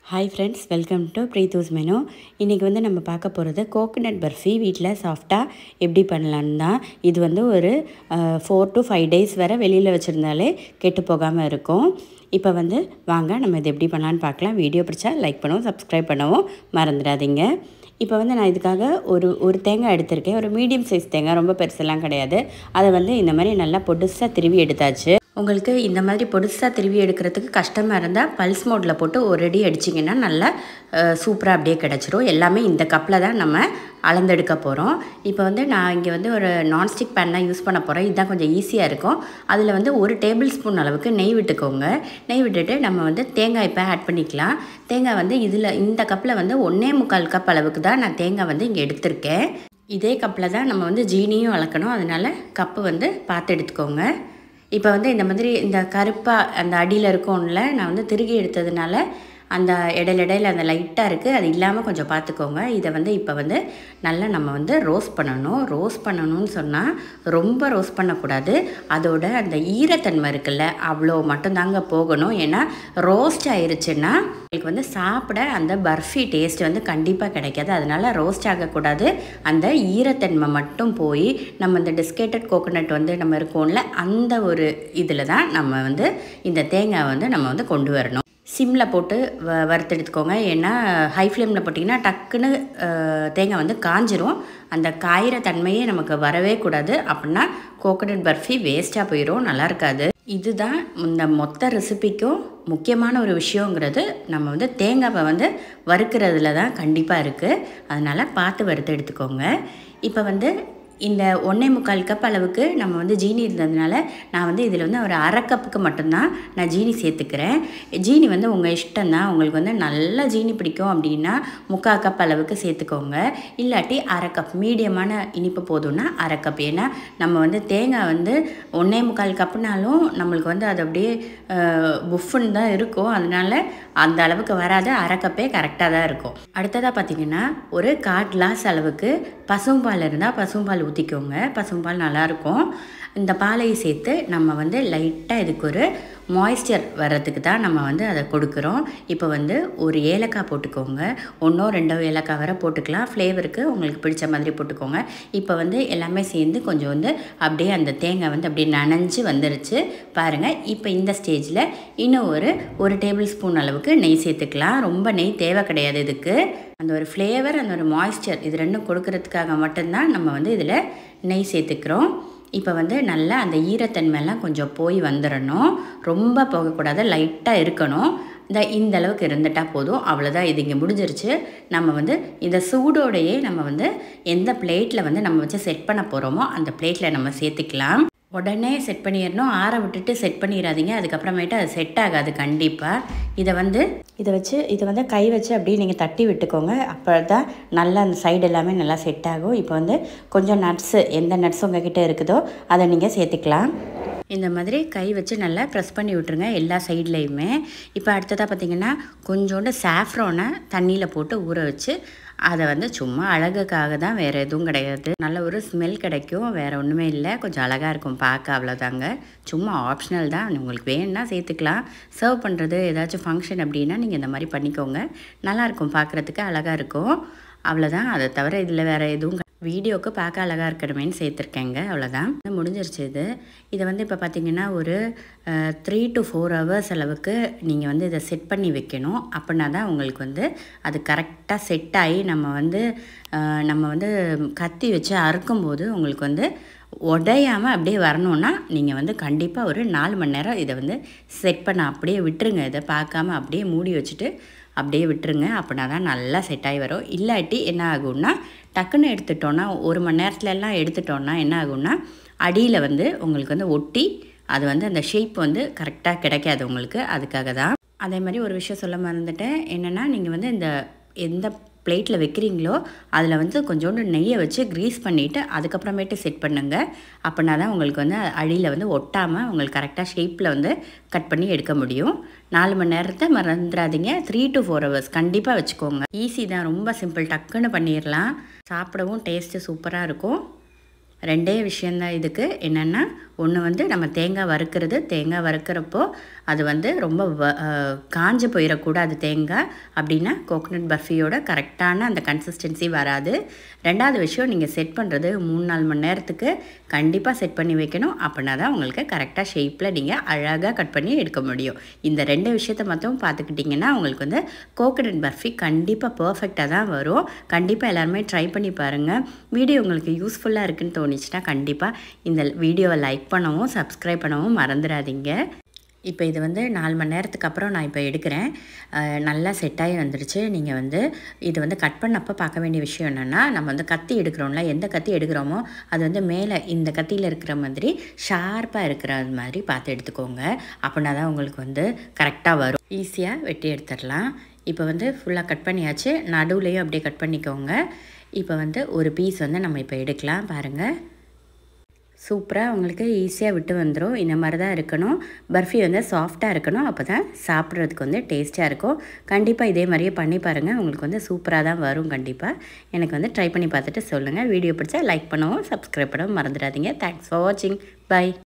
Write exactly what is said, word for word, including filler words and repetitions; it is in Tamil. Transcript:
Hi friends, welcome to Preethu's Menu. இன்றைக்கி வந்து நம்ம பார்க்க போகிறது கோகனட் பர்ஃபி வீட்டில் சாஃப்டாக எப்படி பண்ணலான்னு தான். இது வந்து ஒரு ஃபோர் டு ஃபைவ் டேஸ் வரை வெளியில் வச்சுருந்தாலே கெட்டு போகாமல் இருக்கும். இப்போ வந்து வாங்க நம்ம இது எப்படி பண்ணலான்னு பார்க்கலாம். வீடியோ பிடிச்சா லைக் பண்ணவும் சப்ஸ்கிரைப் பண்ணவும் மறந்துடாதீங்க. இப்போ வந்து நான் இதுக்காக ஒரு ஒரு தேங்காய் எடுத்திருக்கேன். ஒரு மீடியம் சைஸ் தேங்காய், ரொம்ப பெருசெல்லாம் கிடையாது. அதை வந்து இந்த மாதிரி நல்லா பொடுசாக திருவி எடுத்தாச்சு. உங்களுக்கு இந்த மாதிரி பொடுசாக திருவி எடுக்கிறதுக்கு கஷ்டமாக இருந்தால் பல்ஸ் மோட்டில் போட்டு ஒரு அடி அடிச்சிங்கன்னா நல்லா சூப்பராக அப்படியே கிடச்சிரும். எல்லாமே இந்த கப்பில் தான் நம்ம அளந்தெடுக்க போகிறோம். இப்போ வந்து நான் இங்கே வந்து ஒரு நான்ஸ்டிக் பேன் தான் யூஸ் பண்ண போகிறேன். இதுதான் கொஞ்சம் ஈஸியாக இருக்கும். அதில் வந்து ஒரு டேபிள் ஸ்பூன் அளவுக்கு நெய் விட்டுக்கோங்க. நெய் விட்டுட்டு நம்ம வந்து தேங்காய் இப்போ ஆட் பண்ணிக்கலாம். தேங்காய் வந்து இதில் இந்த கப்பில் வந்து ஒன்றே முக்கால் கப் அளவுக்கு தான் நான் தேங்காய் வந்து இங்கே எடுத்திருக்கேன். இதே கப்பில் தான் நம்ம வந்து ஜீனியும் அளக்கணும். அதனால் கப்பு வந்து பார்த்து எடுத்துக்கோங்க. இப்போ வந்து இந்த மாதிரி இந்த கருப்பாக அந்த அடியில் இருக்கும்ல, நான் வந்து திருகி எடுத்ததுனால அந்த இடையில இடையில அந்த லைட்டாக இருக்குது, அது இல்லாமல் கொஞ்சம் பார்த்துக்கோங்க. இதை வந்து இப்போ வந்து நல்லா நம்ம வந்து ரோஸ்ட் பண்ணணும். ரோஸ்ட் பண்ணணும்னு சொன்னால் ரொம்ப ரோஸ்ட் பண்ணக்கூடாது. அதோட அந்த ஈரத்தன்மை இருக்குல்ல, அவ்வளோ மட்டும்தாங்க போகணும். ஏன்னா ரோஸ்ட் ஆயிடுச்சுன்னா உங்களுக்கு வந்து சாப்பிட அந்த பர்ஃபி டேஸ்ட் வந்து கண்டிப்பாக கிடைக்காது. அதனால் ரோஸ்ட் ஆகக்கூடாது. அந்த ஈரத்தன்மை மட்டும் போய் நம்ம இந்த டிஸ்கேட்டட் கோகோனட் வந்து நம்ம இருக்கோம்ல, அந்த ஒரு இதில் தான் நம்ம வந்து இந்த தேங்காய் வந்து நம்ம வந்து கொண்டு வரணும். சிம்மில் போட்டு வ வறுத்தெடுத்துக்கோங்க. ஏன்னா ஹை ஃப்ளேமில் போட்டிங்கன்னா டக்குன்னு தேங்காய் வந்து காஞ்சிரும். அந்த காயிற தன்மையே நமக்கு வரவே கூடாது. அப்படின்னா கோகோனட் பர்ஃபி வேஸ்ட்டாக போயிடும், நல்லா இருக்காது. இதுதான் இந்த மொத்த ரெசிபிக்கும் முக்கியமான ஒரு விஷயங்கிறது. நம்ம வந்து தேங்காவை வந்து வறுக்கிறதுல தான் கண்டிப்பாக இருக்குது. அதனால் பார்த்து வறுத்து எடுத்துக்கோங்க. இப்போ வந்து இந்த ஒன்றே முக்கால் கப் அளவுக்கு நம்ம வந்து ஜீனி இருந்ததுனால நான் வந்து இதில் வந்து ஒரு அரை கப்புக்கு மட்டும்தான் நான் ஜீனி சேர்த்துக்கிறேன். ஜீனி வந்து உங்கள் இஷ்டம் தான். உங்களுக்கு வந்து நல்லா ஜீனி பிடிக்கும் அப்படின்னா முக்கால் கப் அளவுக்கு சேர்த்துக்கோங்க. இல்லாட்டி அரை கப், மீடியமான இனிப்பு போதும்னா அரை கப். ஏன்னா நம்ம வந்து தேங்காய் வந்து ஒன்றே முக்கால் கப்புனாலும் நம்மளுக்கு வந்து அது அப்படியே புஃப்னு தான் இருக்கும். அதனால் அந்த அளவுக்கு வராது. அரை கப்பே கரெக்டாக தான் இருக்கும். அடுத்ததாக பார்த்திங்கன்னா ஒரு கால் கிளாஸ் அளவுக்கு பசும்பால் இருந்தால் பசும்பால் ஊற்றிக்கோங்க. பசும்பால் நல்லாயிருக்கும். இந்த பாலையை சேர்த்து நம்ம வந்து லைட்டாக இதுக்கு ஒரு மாய்ஸ்சர் வர்றதுக்கு தான் நம்ம வந்து அதை கொடுக்குறோம். இப்போ வந்து ஒரு ஏலக்காய் போட்டுக்கோங்க. ஒன்றோ ரெண்டோ ஏலக்காய் வரை போட்டுக்கலாம். ஃப்ளேவருக்கு உங்களுக்கு பிடிச்ச மாதிரி போட்டுக்கோங்க. இப்போ வந்து எல்லாமே சேர்ந்து கொஞ்சம் வந்து அப்படியே அந்த தேங்காய் வந்து அப்படியே நனைஞ்சு வந்துருச்சு பாருங்கள். இப்போ இந்த ஸ்டேஜில் இன்னும் ஒரு ஒரு டேபிள் ஸ்பூன் அளவுக்கு நெய் சேர்த்துக்கலாம். ரொம்ப நெய் தேவை கிடையாது இதுக்கு. அந்த ஒரு ஃப்ளேவர், அந்த ஒரு மாய்ஸ்சர், இது ரெண்டும் கொடுக்கறதுக்காக மட்டும்தான் நம்ம வந்து இதில் நெய் சேர்த்துக்கிறோம். இப்போ வந்து நல்லா அந்த ஈரத்தன்மையெல்லாம் கொஞ்சம் போய் வந்துடணும். ரொம்ப போகக்கூடாது, லைட்டாக இருக்கணும். இந்த இந்த அளவுக்கு இருந்துட்டால் போதும். அவ்வளோதான், இது இங்கே முடிஞ்சிருச்சு. நம்ம வந்து இந்த சூடோடையே நம்ம வந்து எந்த பிளேட்டில் வந்து நம்ம வச்சு செட் பண்ண போகிறோமோ அந்த பிளேட்டில் நம்ம சேர்த்துக்கலாம். உடனே செட் பண்ணிடணும். ஆற விட்டுட்டு செட் பண்ணிடாதீங்க. அதுக்கப்புறமேட்டு அது செட் ஆகாது கண்டிப்பாக. இதை வந்து இதை வச்சு இதை வந்து கை வச்சு அப்படியே நீங்கள் தட்டி விட்டுக்கோங்க. அப்போ தான் நல்லா அந்த சைடு எல்லாமே நல்லா செட் ஆகும். இப்போ வந்து கொஞ்சம் நட்ஸு, எந்த நட்ஸ் உங்ககிட்ட இருக்குதோ அதை நீங்கள் சேர்த்துக்கலாம். இந்த மாதிரி கை வச்சு நல்லா ப்ரெஸ் பண்ணி விட்டுருங்க எல்லா சைட்லேயுமே. இப்போ அடுத்ததாக பார்த்திங்கன்னா கொஞ்சோண்டு சாஃப்ரானை தண்ணியில் போட்டு ஊற வச்சு அதை வந்து சும்மா அழகுக்காக தான், வேறு எதுவும் கிடையாது. நல்ல ஒரு ஸ்மெல் கிடைக்கும், வேறு ஒன்றுமே இல்லை. கொஞ்சம் அழகாக இருக்கும் பார்க்க, அவ்வளோதாங்க. சும்மா ஆப்ஷனல் தான். உங்களுக்கு வேணும்னா சேர்த்துக்கலாம். சர்வ் பண்ணுறது ஏதாச்சும் ஃபங்க்ஷன் அப்படின்னா நீங்கள் இந்த மாதிரி பண்ணிக்கோங்க. நல்லாயிருக்கும், பார்க்குறதுக்கு அழகாக இருக்கும். அவ்வளோதான். அதை தவிர இதில் வேறு எதுவும் வீடியோவுக்கு பார்க்க அழகாக இருக்கணுமேனு சேர்த்துருக்கேங்க. அவ்வளோதான், முடிஞ்சிருச்சு இது. இதை வந்து இப்போ பார்த்திங்கன்னா ஒரு த்ரீ டு ஃபோர் ஹவர்ஸ் அளவுக்கு நீங்கள் வந்து இதை செட் பண்ணி வைக்கணும். அப்படின்னா தான் உங்களுக்கு வந்து அது கரெக்டாக செட் ஆகி நம்ம வந்து நம்ம வந்து கத்தி வச்சு அறுக்கும்போது உங்களுக்கு வந்து உடையாமல் அப்படியே வரணுன்னா நீங்கள் வந்து கண்டிப்பாக ஒரு நாலு மணி நேரம் இதை வந்து செட் பண்ண அப்படியே விட்டுருங்க. இதை பார்க்காம அப்படியே மூடி வச்சுட்டு அப்படியே விட்டுருங்க. அப்படின்னா தான் நல்லா செட் ஆகி வரும். இல்லாட்டி என்ன ஆகும்னா டக்குன்னு எடுத்துட்டோன்னா, ஒரு மணி நேரத்துலலாம் எடுத்துட்டோன்னா என்ன ஆகும்னா அடியில் வந்து உங்களுக்கு வந்து ஒட்டி அது வந்து அந்த ஷேப் வந்து கரெக்டாக கிடைக்காது உங்களுக்கு. அதுக்காக தான். அதே மாதிரி ஒரு விஷயம் சொல்ல மறந்துட்டேன். என்னென்னா நீங்கள் வந்து இந்த எந்த பிளேட்டில் வைக்கிறீங்களோ அதில் வந்து கொஞ்சோண்டு நெய்யை வச்சு க்ரீஸ் பண்ணிவிட்டு அதுக்கப்புறமேட்டு செட் பண்ணுங்கள். அப்படின்னா தான் உங்களுக்கு வந்து அடியில் வந்து ஒட்டாமல் உங்களுக்கு கரெக்டாக ஷேப்பில் வந்து கட் பண்ணி எடுக்க முடியும். நாலு மணி நேரத்தை மறந்துடாதீங்க. த்ரீ டு ஃபோர் ஹவர்ஸ் கண்டிப்பாக வச்சுக்கோங்க. ஈஸி தான், ரொம்ப சிம்பிள், டக்குன்னு பண்ணிடலாம். சாப்பிடவும் டேஸ்ட்டு சூப்பராக இருக்கும். ரெண்டே விஷயந்தான் இதுக்கு. என்னென்னா ஒன்று வந்து நம்ம தேங்காய் வறுக்கிறது. தேங்காய் வறுக்கிறப்போ அது வந்து ரொம்ப வ காஞ்சு போயிடக்கூடாது தேங்காய். அப்படின்னா கோகோனட் பர்ஃபியோட கரெக்டான அந்த கன்சிஸ்டன்சி வராது. ரெண்டாவது விஷயம், நீங்கள் செட் பண்ணுறது மூணு நாலு மணி நேரத்துக்கு கண்டிப்பாக செட் பண்ணி வைக்கணும். அப்படின்னா தான் உங்களுக்கு கரெக்டாக ஷேப்பில் நீங்கள் அழகாக கட் பண்ணி எடுக்க முடியும். இந்த ரெண்டு விஷயத்தை மட்டும் பார்த்துக்கிட்டிங்கன்னா உங்களுக்கு வந்து கோகோனட் பர்ஃபி கண்டிப்பாக பர்ஃபெக்டாக தான் வரும். கண்டிப்பாக எல்லாருமே ட்ரை பண்ணி பாருங்கள். வீடியோ உங்களுக்கு யூஸ்ஃபுல்லாக இருக்குதுன்னு தோணுச்சுன்னா கண்டிப்பாக இந்த வீடியோவை லைக் பண்ணவும் சப்ஸ்கிரைப் பண்ணவும் மறந்துடாதீங்க. இப்போ இது வந்து நாலு மணி நேரத்துக்கு அப்புறம் நான் இப்போ எடுக்கிறேன். நல்லா செட்டாகி வந்துடுச்சு. நீங்கள் வந்து இது வந்து கட் பண்ணப்போ பார்க்க வேண்டிய விஷயம் என்னென்னா, நம்ம வந்து கத்தி எடுக்கிறோம்ல, எந்த கத்தி எடுக்கிறோமோ அது வந்து மேலே இந்த கத்தியில் இருக்கிற மாதிரி ஷார்ப்பாக இருக்கிற மாதிரி பார்த்து எடுத்துக்கோங்க. அப்படின்னா தான் உங்களுக்கு வந்து கரெக்டாக வரும். ஈஸியாக வெட்டி எடுத்துடலாம். இப்போ வந்து ஃபுல்லாக கட் பண்ணியாச்சு. நடுவுலையும் அப்படியே கட் பண்ணிக்கோங்க. இப்போ வந்து ஒரு பீஸ் வந்து நம்ம இப்போ எடுக்கலாம். பாருங்கள், சூப்பராக உங்களுக்கு ஈஸியாக விட்டு வந்துடும். இந்த மாதிரி தான் இருக்கணும். பர்ஃபி வந்து சாஃப்டாக இருக்கணும். அப்போ தான் சாப்பிட்றதுக்கு வந்து டேஸ்ட்டாக இருக்கும். கண்டிப்பாக இதே மாதிரியே பண்ணி பாருங்கள். உங்களுக்கு வந்து சூப்பராக தான் வரும். கண்டிப்பாக எனக்கு வந்து ட்ரை பண்ணி பார்த்துட்டு சொல்லுங்கள். வீடியோ பிடிச்சா லைக் பண்ணவும் சப்ஸ்கிரைப் பண்ணவும் மறந்துடாதீங்க. தேங்க்ஸ் ஃபார் வாட்சிங். பை.